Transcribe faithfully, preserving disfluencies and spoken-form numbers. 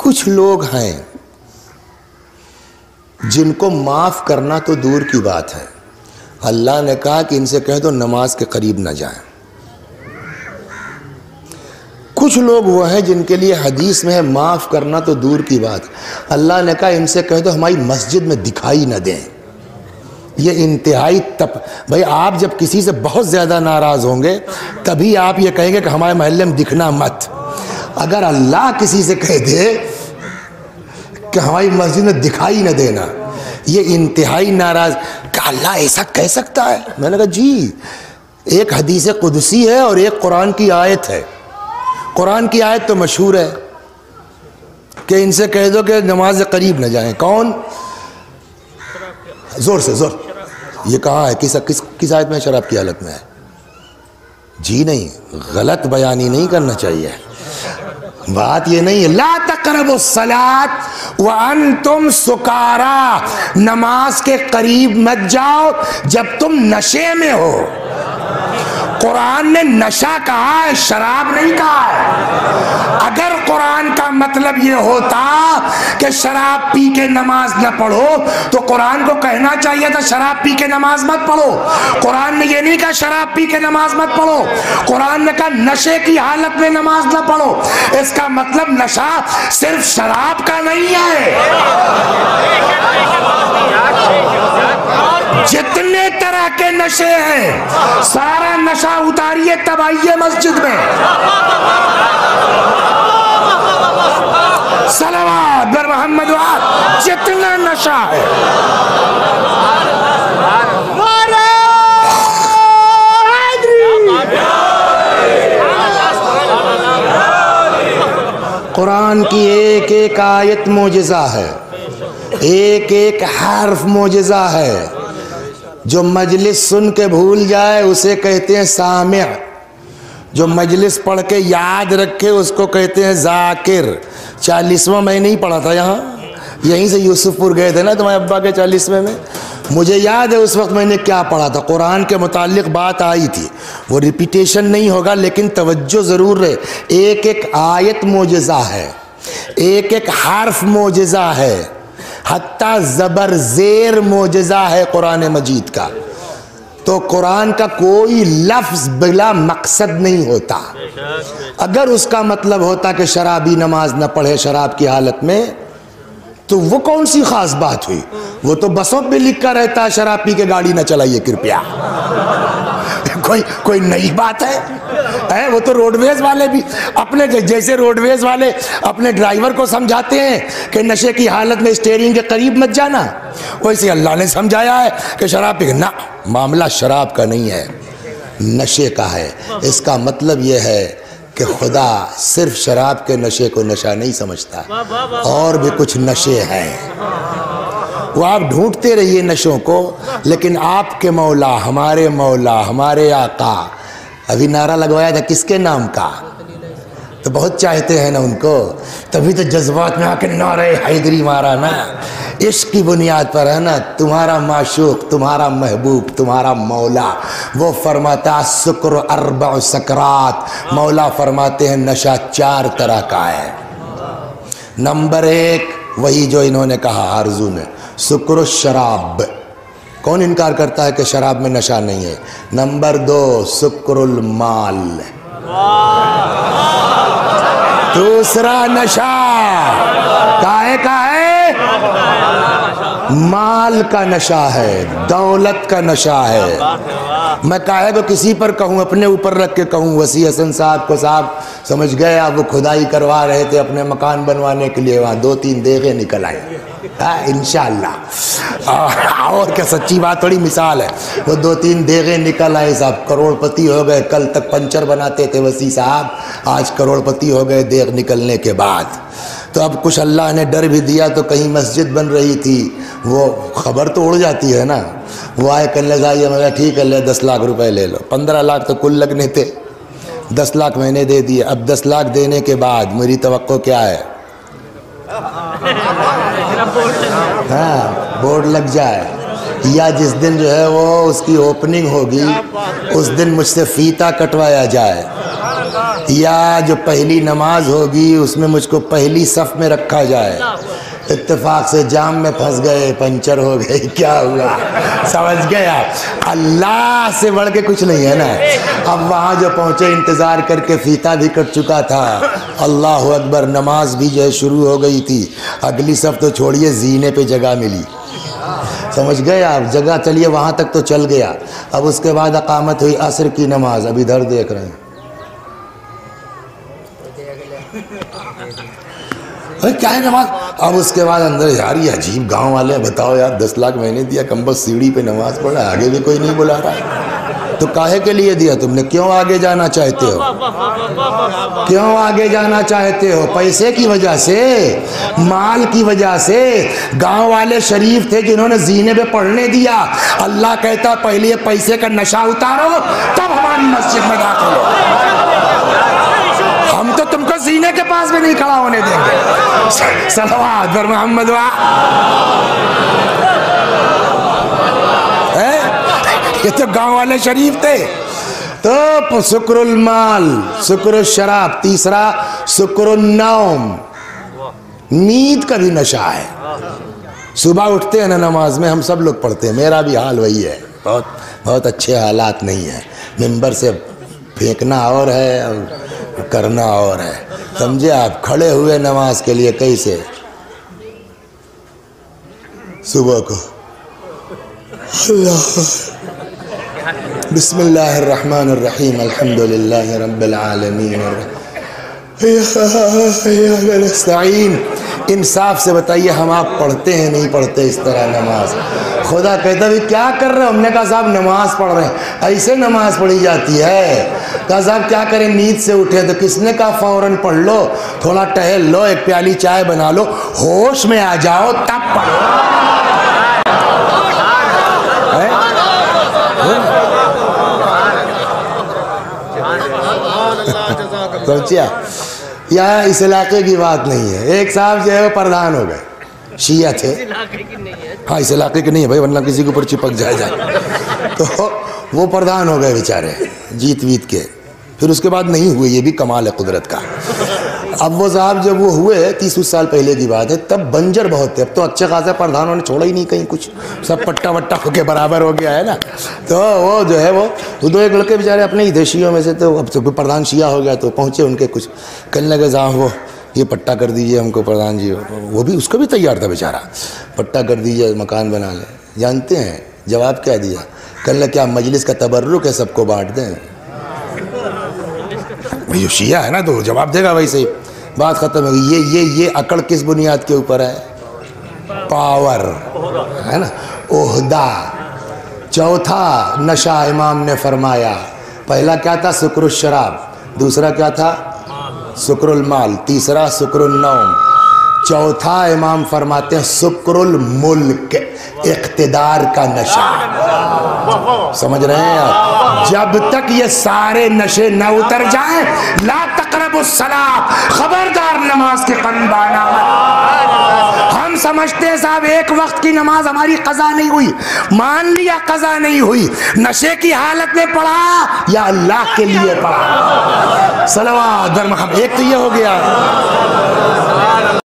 कुछ लोग हैं जिनको माफ़ करना तो दूर की बात है, अल्लाह ने कहा कि इनसे कह दो नमाज के करीब ना जाएं। कुछ लोग वो हैं जिनके लिए हदीस में है माफ़ करना तो दूर की बात, अल्लाह ने कहा इनसे कह दो हमारी मस्जिद में दिखाई न दें। ये इंतहाई तप भाई, आप जब किसी से बहुत ज़्यादा नाराज़ होंगे तभी आप ये कहेंगे कि हमारे महल्ले में दिखना मत। अगर अल्लाह किसी से कह दे कि हमारी मस्जिद में दिखाई न देना, ये इंतहाई नाराज़, क्या अल्लाह ऐसा कह सकता है? मैंने कहा जी, एक हदीस कुदसी है और एक कुरान की आयत है। कुरान की आयत तो मशहूर है कि इनसे कह दो कि नमाज करीब न जाएं। कौन? जोर से जोर, ये कहाँ है? किस किस किस आयत में शराब की हालत में है? जी नहीं, गलत बयानी नहीं करना चाहिए। बात ये नहीं है, ला तक़रबु सलात व अंतुम सुकारा, नमाज के करीब मत जाओ जब तुम नशे में हो। कुरान ने नशा कहा है, शराब नहीं कहा है। अगर कुरान का मतलब ये होता कि शराब पी के नमाज न पढ़ो तो कुरान को कहना चाहिए था शराब पी के नमाज मत पढ़ो। कुरान ने ये नहीं कहा शराब पी के नमाज मत पढ़ो, कुरान ने कहा नशे की हालत में नमाज न पढ़ो। इसका मतलब नशा सिर्फ शराब का नहीं है, जितने तरह के नशे हैं सारा नशा उतारिए तब आइए मस्जिद में। सलावत बर मोहम्मद, जितना नशा है। कुरान की एक एक आयत मोजिज़ा है, एक एक हर्फ मोजिज़ा है। जो मजलिस सुन के भूल जाए उसे कहते हैं सामिअ, जो मजलिस पढ़ के याद रखे उसको कहते हैं जाकिर। चालीसवां मैं नहीं पढ़ा था यहाँ, यहीं से यूसुफपुर गए थे ना तुम्हारे अब्बा के चालीसवें में, मुझे याद है उस वक्त मैंने क्या पढ़ा था। कुरान के मुतालिक बात आई थी, वो रिपीटेशन नहीं होगा लेकिन तवज्जो ज़रूर रहे। एक एक आयत मोजिज़ा है, एक एक हर्फ मोजिज़ा है, हत्ता ज़बर ज़ेर मोजिज़ा है कुरान मजीद का। तो कुरान का कोई लफ्ज़ बिला मकसद नहीं होता। अगर उसका मतलब होता कि शराबी नमाज न पढ़े शराब की हालत में, तो वो कौन सी खास बात हुई? वो तो बसों पे लिखा रहता है शराब पी के गाड़ी न चलाइए कृपया। कोई कोई नई बात है? है वो तो रोडवेज वाले भी अपने जैसे रोडवेज वाले अपने ड्राइवर को समझाते हैं कि नशे की हालत में स्टीयरिंग के करीब मत जाना, वैसे अल्लाह ने समझाया है कि शराब पी ना, मामला शराब का नहीं है, नशे का है। इसका मतलब यह है कि खुदा सिर्फ शराब के नशे को नशा नहीं समझता, और भी कुछ नशे हैं। वो आप ढूंढते रहिए नशों को, लेकिन आपके मौला, हमारे मौला, हमारे आका, अभी नारा लगवाया था किसके नाम का? तो बहुत चाहते हैं ना उनको, तभी तो जज्बात में आके नारे हैदरी मारा ना। इश्क की बुनियाद पर है ना, तुम्हारा माशूक, तुम्हारा महबूब, तुम्हारा मौला। वो फरमाता शुक्र अरबा सकरात, मौला फरमाते हैं नशा चार तरह का है। नंबर एक वही जो इन्होंने कहा आरजू में, शुक्र शराब, कौन इनकार करता है कि शराब में नशा नहीं है? नंबर दो शुक्रुल माल, दूसरा नशा काहे का है? माल का नशा है, दौलत का नशा है। मैं काहे को किसी पर कहूँ, अपने ऊपर रख के कहूँ, वसी हसन साहब को साहब समझ गए, आप वो खुदाई करवा रहे थे अपने मकान बनवाने के लिए, वहाँ दो तीन देगे निकल आए इंशाअल्लाह। और क्या सच्ची बात, थोड़ी मिसाल है। वो दो तीन देगे निकल आए साहब, करोड़पति हो गए। कल तक पंचर बनाते थे वसी साहब, आज करोड़पति हो गए देग निकलने के बाद। तो अब कुछ अल्लाह ने डर भी दिया, तो कहीं मस्जिद बन रही थी, वो खबर तो उड़ जाती है ना। वो आए कल जाइए, मैं ठीक है ले दस लाख रुपए ले लो। पंद्रह लाख तो कुल लगने थे, दस लाख मैंने दे दिए। अब दस लाख देने के बाद मेरी तवक्को क्या है? हाँ, बोर्ड लग जाए, या जिस दिन जो है वो उसकी ओपनिंग होगी उस दिन मुझसे फीता कटवाया जाए। या जो पहली नमाज होगी उसमें मुझको पहली सफ में रखा जाए। इत्तेफाक से जाम में फंस गए, पंचर हो गए, क्या हुआ समझ गए आप। अल्लाह से बढ़ के कुछ नहीं है ना। अब वहाँ जो पहुँचे इंतज़ार करके फीता भी कट चुका था। अल्लाह अकबर, नमाज भी जो है शुरू हो गई थी। अगली सफ तो छोड़िए, जीने पे जगह मिली, समझ गए आप। जगह चलिए वहाँ तक तो चल गया। अब उसके बाद अकामत हुई असर की नमाज। अब इधर देख रहे हैं, अरे क्या है नमाज। अब उसके बाद अंदर, यार ये अजीब गांव वाले, बताओ यार दस लाख मैंने दिया, कम बस सीढ़ी पे नमाज पढ़ा, आगे भी कोई नहीं बुला रहा। तो काहे के लिए दिया तुमने? क्यों आगे जाना चाहते हो? क्यों आगे जाना चाहते हो? पैसे की वजह से, माल की वजह से? गांव वाले शरीफ थे जिन्होंने जीने पे पढ़ने दिया। अल्लाह कहता पहले पैसे का नशा उतारो तब हमारी मस्जिद में दाखिल हो। हम तो तुमको जीने के पास भी नहीं खड़ा होने देंगे। सलवात पर मोहम्मद वा। ये तो गांव वाले शरीफ थे। तो शुक्रुल माल, शुक्रुल शराब, तीसरा शुक्रुल नौम, नींद का भी नशा है। सुबह उठते हैं ना नमाज में, हम सब लोग पढ़ते हैं, मेरा भी हाल वही है। बहुत बहुत अच्छे हालात नहीं है। मिंबर से फेंकना और है और करना और है, समझे आप। खड़े हुए नमाज के लिए कैसे सुबह को अल्लाह बिस्मिल्लाहिर्रहमानिर्रहीम अल्हम्दुलिल्लाहि रब्बिल आलमीन नस्तईन। इंसाफ से बताइए, हम आप पढ़ते हैं नहीं पढ़ते इस तरह नमाज? खुदा कहता भी क्या कर रहे हो? हमने कहा साहब नमाज पढ़ रहे हैं। ऐसे नमाज पढ़ी जाती है? कहा साहब क्या करें, नींद से उठे। तो किसने कहा फौरन पढ़ लो, थोड़ा टहल लो, एक प्याली चाय बना लो, होश में आ जाओ तब पढ़ो। समझिए, यह इस इलाके की बात नहीं है। एक साहब जो है वो प्रधान हो गए, शिया थे। हाँ, इस इलाके के नहीं है भाई, वरना किसी के ऊपर चिपक जाए जाए। तो वो प्रधान हो गए बेचारे, जीत वीत के। फिर उसके बाद नहीं हुए, ये भी कमाल है कुदरत का। अब वो साहब जब वो हुए, तीस उस साल पहले की बात है, तब बंजर बहुत थे। अब तो अच्छे खासे प्रधानों ने छोड़ा ही नहीं कहीं कुछ, सब पट्टा वट्टा होके बराबर हो गया है ना। तो वो जो है वो तो दो एक लड़के बेचारे अपने ही देशियों में से, तो अब तो प्रधान शिया हो गया, तो पहुँचे उनके कुछ कहने लगे साहब वो ये पट्टा कर दीजिए हमको प्रधान जी। वो भी, उसको भी तैयार था बेचारा, पट्टा कर दीजिए, मकान बना लें। जानते हैं जवाब क्या दिया? कहने लगे क्या मजलिस का तबर्रुक है, सबको बांट दें। भाई शिया है ना तो जवाब देगा वैसे ही। बात खत्म हो गई। ये ये ये अकड़ किस बुनियाद के ऊपर है? पावर है ना, ओहदा। चौथा नशा इमाम ने फरमाया, पहला क्या था? शुक्रुल शराब, दूसरा क्या था? शुक्रुल माल, तीसरा शुक्रुल नौम, चौथा इमाम फरमाते हैं शुक्रुल मुल्क, इख्तिदार का नशा। समझ रहे हैं आप? जब तक ये सारे नशे न उतर जाए, ला तक़रबुस सलात, खबरदार नमाज के करीब आना मत। हम समझते हैं साहब एक वक्त की नमाज हमारी कज़ा नहीं हुई, मान लिया कज़ा नहीं हुई, नशे की हालत में पढ़ा या अल्लाह के लिए पढ़ा। सलवात। एक तो ये हो गया।